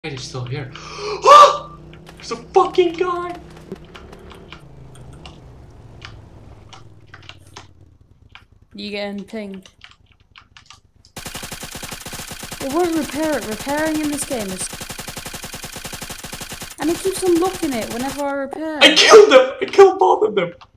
It's still here. There's a fucking guy! You getting pinged? It won't repair it. Repairing in this game is... And it keeps unlocking it whenever I repair. I killed them! I killed both of them!